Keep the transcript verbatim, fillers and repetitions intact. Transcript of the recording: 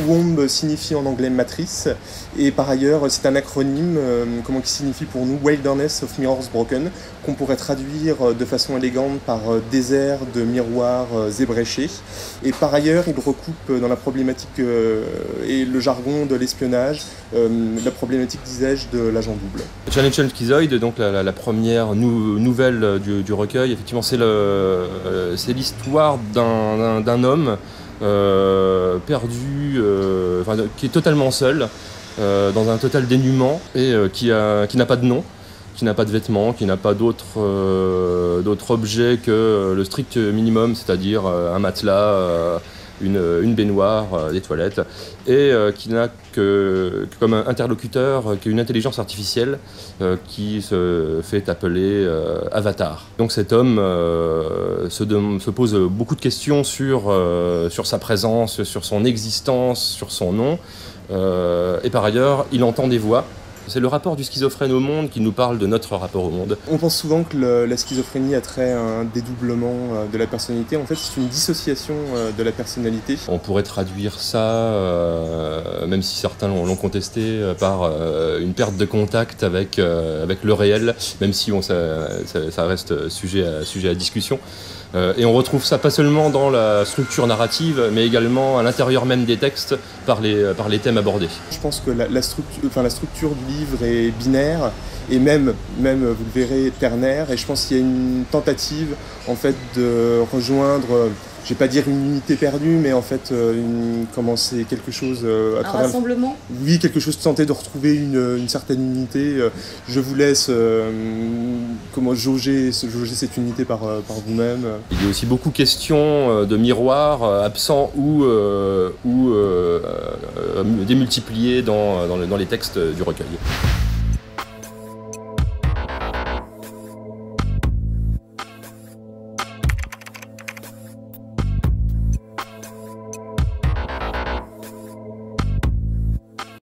Womb signifie en anglais matrice, et par ailleurs c'est un acronyme euh, comment, qui signifie pour nous Wilderness of Mirrors Broken, qu'on pourrait traduire de façon élégante par euh, désert de miroirs euh, ébréchés. Et par ailleurs il recoupe dans la problématique euh, et le jargon de l'espionnage, euh, la problématique, disais-je, de l'agent double. Challenge Schizoid, donc la, la, la première nou nouvelle du, du recueil, effectivement c'est l'histoire d'un d'un homme euh, perdu, euh, enfin, qui est totalement seul, euh, dans un total dénuement, et euh, qui a, qui n'a pas de nom, qui n'a pas de vêtements, qui n'a pas d'autres euh, d'autres objets que le strict minimum, c'est-à-dire un matelas, euh, Une, une baignoire, euh, des toilettes, et euh, qui n'a que, que comme interlocuteur euh, qu'une intelligence artificielle euh, qui se fait appeler euh, Avatar. Donc cet homme euh, se, de, se pose beaucoup de questions sur, euh, sur sa présence, sur son existence, sur son nom, euh, et par ailleurs il entend des voix. C'est le rapport du schizophrène au monde qui nous parle de notre rapport au monde. On pense souvent que le, la schizophrénie a trait à un dédoublement de la personnalité. En fait, c'est une dissociation de la personnalité. On pourrait traduire ça, euh, même si certains l'ont contesté, par euh, une perte de contact avec, euh, avec le réel, même si bon, ça, ça, ça reste sujet à, sujet à discussion. Euh, et on retrouve ça pas seulement dans la structure narrative, mais également à l'intérieur même des textes par les, par les thèmes abordés. Je pense que la, la, structure, enfin, la structure du livre est binaire et même, même vous le verrez, ternaire. Et je pense qu'il y a une tentative en fait, de rejoindre, je vais pas dire une unité perdue, mais en fait, une, comment c'est quelque chose euh, à un travers... rassemblement. Oui, quelque chose de tenter de retrouver une, une certaine unité. Je vous laisse euh, comment jauger, jauger cette unité par, par vous-même. Il y a aussi beaucoup de questions de miroirs absents ou, euh, ou euh, euh, démultipliés dans, dans, dans les textes du recueil.